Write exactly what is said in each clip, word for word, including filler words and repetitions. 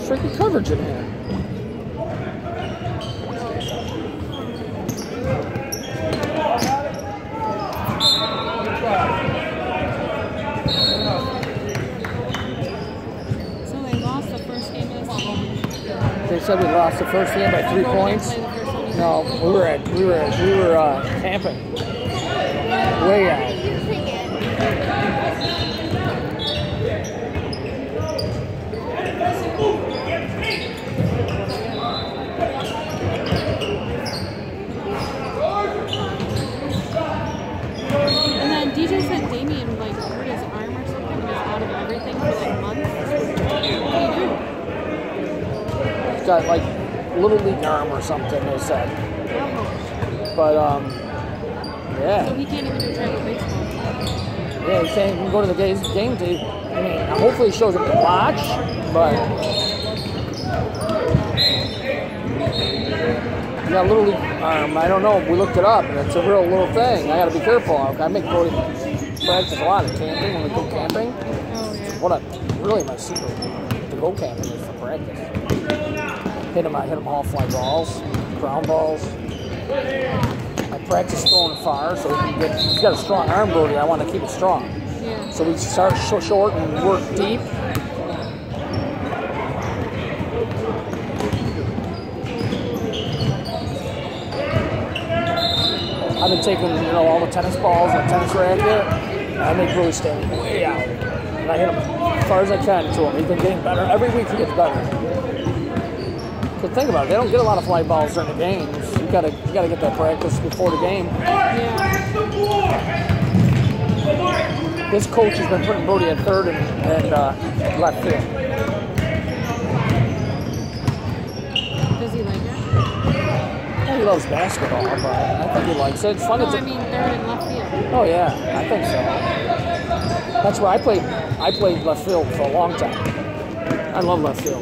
freaking coverage in here. So they lost the first game of the season. They said we lost the first game by three points. No, we were at we were at, we were uh, camping. Way out. And then D J said Damien like hurt his arm or something and is out of everything for like months. What do you do? He's got like little league arm or something, they said. Oh. But um, yeah. So he can't even do travel baseball. Yeah, he can't even go to the game game day. I mean, hopefully he shows up to watch, but he got a little league arm. I don't know. We looked it up, and it's a real little thing. I got to be careful. I make Brody practice a lot of camping when we go camping. Oh yeah. What a really my secret to go camping is for practice. Hit him. I hit him all fly balls, ground balls. I practice throwing far, so he can get, he's got a strong arm, Brody. I want to keep it strong. Yeah. So we start so short and work deep. I've been taking, you know, all the tennis balls and the tennis racket. I make Brody stand way out, and I hit him as far as I can to him. He's been getting better every week. He gets better. But think about it, they don't get a lot of fly balls during the games. You gotta, you gotta get that practice before the game. Yeah. This coach has been putting Brody at third and, and uh, left field. Does he like it? Yeah, he loves basketball, but I think he likes it. It's fun No, to I mean third and left field. Oh yeah, I think so. That's why I played. I played left field for a long time. I love left field.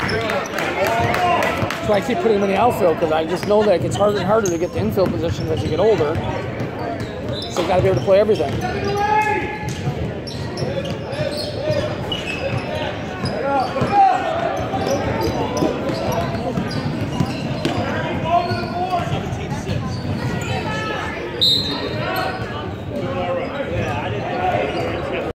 So I keep putting him in the outfield because I just know that it gets harder and harder to get the infield positions as you get older. So you got to be able to play everything.